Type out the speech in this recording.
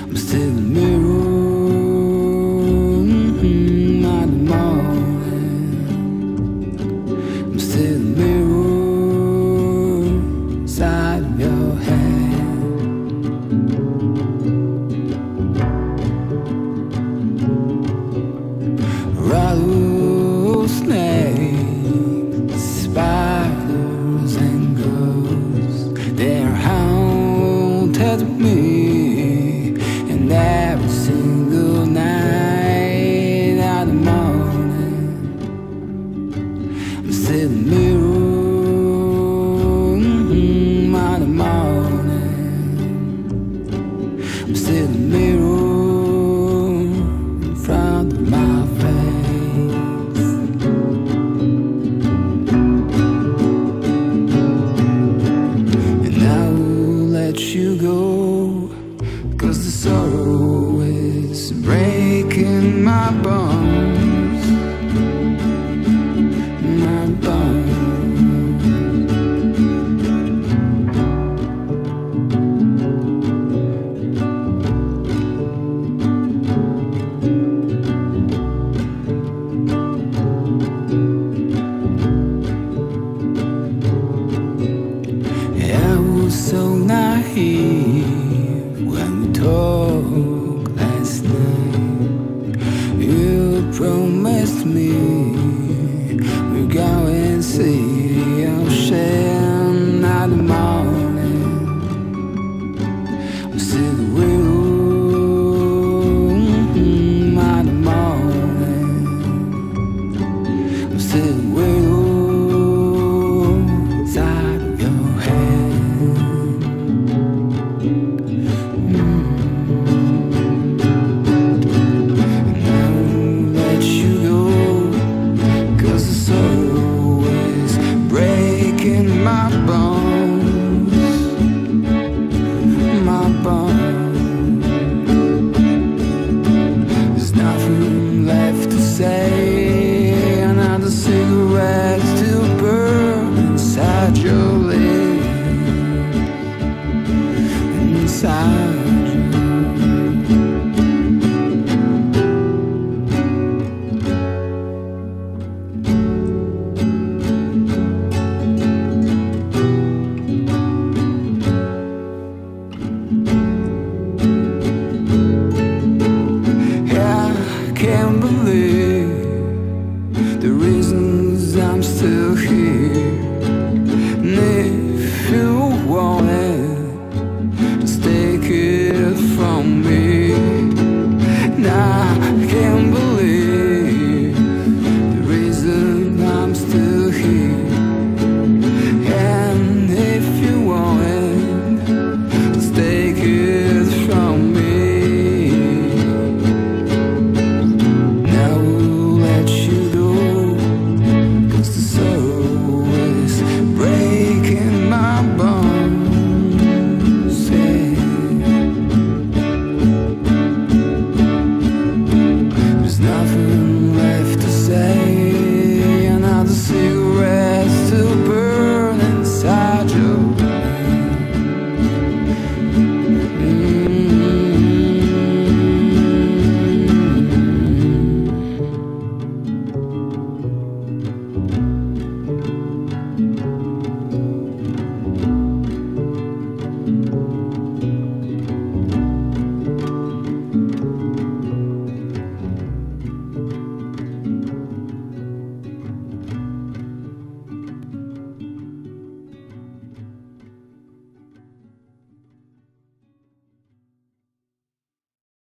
I'm still in the mirror, not the morning. I'm still in the mirror, inside of your head. Rattlesnakes, spiders and ghosts, they're haunted me. And every single night out of the morning, I'm still in the mirror, out of the morning. I'm still in the mirror, in front of my face. And I will let you go, 'cause the sorrow is breaking my bones, my bones. I was so naive when we talked last night. You promised me we'd go and see the ocean out of the morning. I'm still